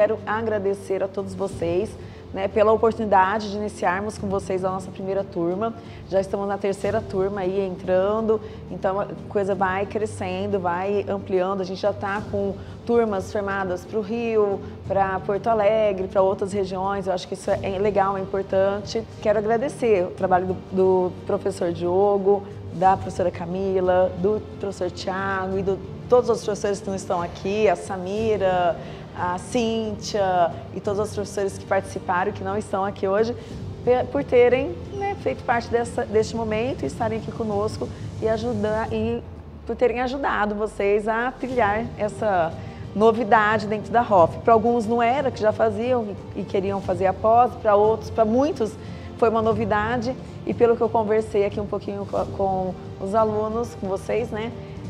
quero agradecer a todos vocês, né, pela oportunidade de iniciarmos com vocês a nossa primeira turma. Já estamos na terceira turma aí entrando, então a coisa vai crescendo, vai ampliando. A gente já está com turmas formadas para o Rio, para Porto Alegre, para outras regiões. Eu acho que isso é legal, é importante. Quero agradecer o trabalho do professor Diogo, da professora Camila, do professor Tiago e de todos os professores que não estão aqui, a Samira, a Cíntia e todos os professores que participaram e que não estão aqui hoje, por terem, né, feito parte deste momento e estarem aqui conosco e por terem ajudado vocês a trilhar essa novidade dentro da ROF. Para alguns não era, que já faziam e queriam fazer após, para outros, para muitos, foi uma novidade. E pelo que eu conversei aqui um pouquinho com os alunos, com vocês, né,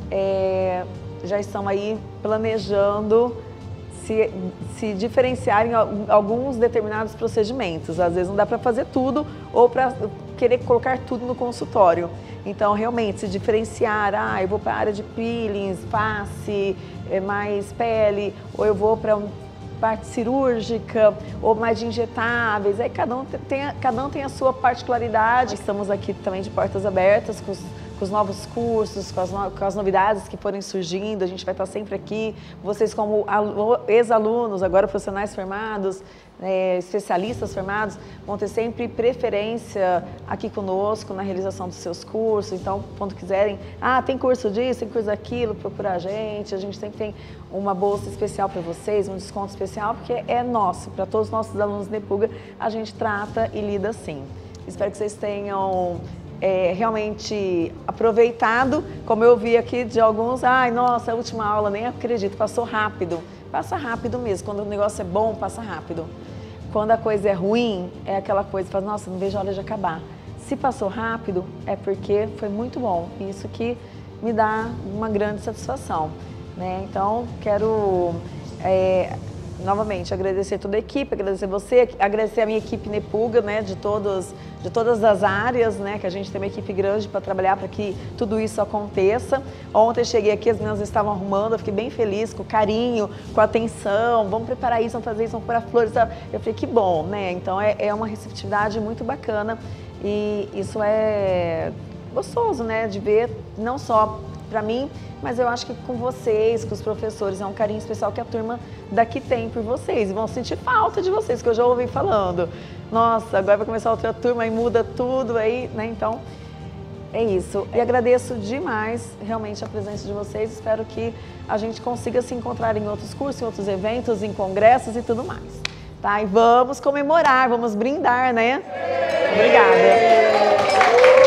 já estão aí planejando se diferenciar em alguns determinados procedimentos. Às vezes não dá para fazer tudo ou para querer colocar tudo no consultório. Então, realmente, se diferenciar, eu vou para a área de peelings, face, mais pele, ou eu vou para parte cirúrgica, ou mais de injetáveis. Aí cada um tem a sua particularidade. Estamos aqui também de portas abertas com os novos cursos, com as novidades que forem surgindo. A gente vai estar sempre aqui. Vocês como ex-alunos, agora profissionais formados, especialistas formados, vão ter sempre preferência aqui conosco na realização dos seus cursos. Então, quando quiserem, tem curso disso, tem curso daquilo, procura a gente sempre tem uma bolsa especial para vocês, um desconto especial, porque é nosso, para todos os nossos alunos Nepuga, a gente trata e lida assim. Espero que vocês tenham realmente aproveitado, como eu vi aqui de alguns, nossa, a última aula, nem acredito, passou rápido. Passa rápido mesmo, quando o negócio é bom, passa rápido. Quando a coisa é ruim, é aquela coisa, fala, nossa, não vejo a hora de acabar. Se passou rápido, é porque foi muito bom, isso que me dá uma grande satisfação, né? Então, quero novamente agradecer toda a equipe, agradecer você, agradecer a minha equipe Nepuga, né, de todas as áreas, né, que a gente tem uma equipe grande para trabalhar para que tudo isso aconteça. Ontem cheguei aqui, as meninas estavam arrumando, eu fiquei bem feliz, com carinho, com atenção, vamos preparar isso, vamos fazer isso, vamos pôr flores. Eu falei, que bom, né? Então é uma receptividade muito bacana e isso é gostoso, né, de ver, não só para mim, mas eu acho que com vocês, com os professores, é um carinho especial que a turma daqui tem por vocês. E vão sentir falta de vocês, que eu já ouvi falando. Nossa, agora vai começar outra turma e muda tudo aí, né? Então, é isso. E agradeço demais, realmente, a presença de vocês. Espero que a gente consiga se encontrar em outros cursos, em outros eventos, em congressos e tudo mais. Tá? E vamos comemorar, vamos brindar, né? Obrigada.